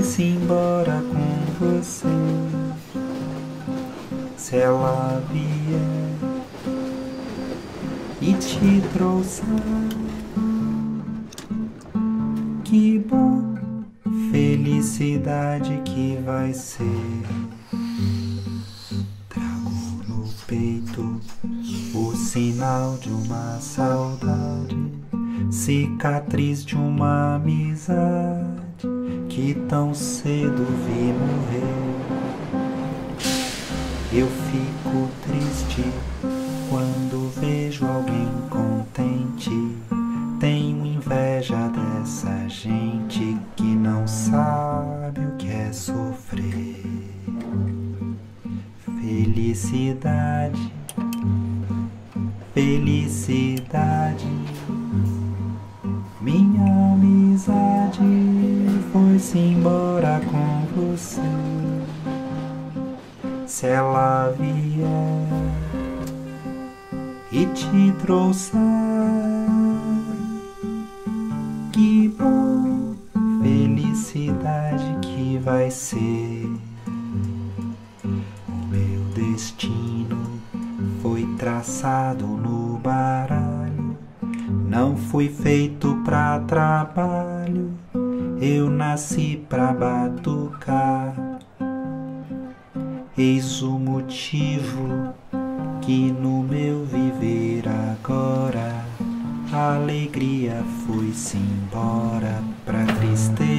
foi-se embora com você. Se ela vier e te trouxer, que bom, felicidade que vai ser. Trago no peito o sinal de uma saudade, cicatriz de uma amizade que tão cedo vi morrer. Eu fico triste quando vejo alguém contente. Tenho inveja dessa gente que não sabe o que é sofrer. Felicidade, felicidade, minha amizade foi-se embora com você. Se ela vier e te trouxer, que bom, felicidade que vai ser. O meu destino foi traçado no baralho, não fui feito pra trabalho, eu nasci pra batucar. Eis o motivo que no meu viver agora a alegria foi-se embora pra tristeza.